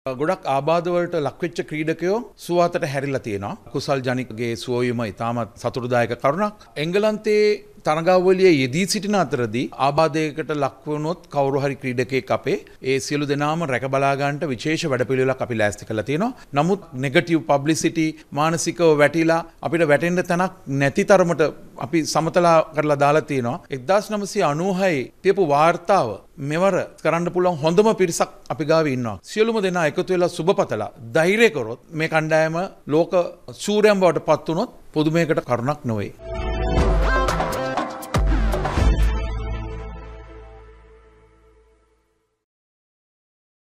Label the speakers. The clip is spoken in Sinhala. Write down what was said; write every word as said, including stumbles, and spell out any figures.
Speaker 1: ගොඩක් ආබාධවලට ලක්වෙච්ච ක්‍රීඩකයෝ සුවාතට හැරිලා තියෙනවා. කුසල් ජනිකගේ සුවයම ඉතාමත් සතුටුදායක කරුණක්. එංගලන්තයේ තරගාවලියේ යෙදී සිටින අතරදී ආබාධයකට ලක් වුණොත් කවුරු හරි ක්‍රීඩකයෙක් අපේ ඒ සියලු දෙනාම රැක බලා ගන්නට විශේෂ වැඩපිළිවෙලක් අපි ලෑස්ති කරලා තියෙනවා. නමුත් නෙගටිව් පබ්ලිසිටි මානසිකව වැටිලා අපිට වැටෙන්න තැනක් නැති තරමට අපි සමතලා කරලා දාලා තියෙනවා. එක්දාස් නවසිය අනූහය තියපු වාර්තාව මෙවර කරන්න පුළුවන් හොඳම පිරිසක් අපි ගාව ඉන්නවා. සියලුම දෙනා එකතු වෙලා සුබපතලා ධෛර්ය කරොත් මේ කණ්ඩායම ලෝක ශූරයන් බවට පත් වුණොත් පුදුමයකට කරුණක් නොවේ.